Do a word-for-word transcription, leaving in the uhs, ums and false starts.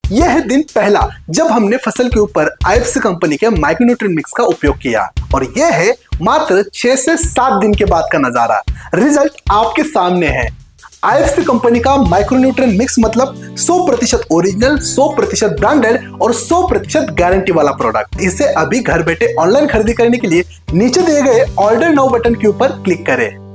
यह है दिन पहला जब हमने फसल के ऊपर आईएफसी कंपनी के माइक्रोन्यूट्रिएंट मिक्स का उपयोग किया और यह है मात्र छह से सात दिन के बाद का नजारा। रिजल्ट आपके सामने है। आईएफसी कंपनी का माइक्रोन्यूट्रिएंट मिक्स मतलब सौ प्रतिशत ओरिजिनल, सौ प्रतिशत ब्रांडेड और सौ प्रतिशत गारंटी वाला प्रोडक्ट। इसे अभी घर बैठे ऑनलाइन खरीदी करने के लिए नीचे दिए गए ऑर्डर नाउ बटन के ऊपर क्लिक करें।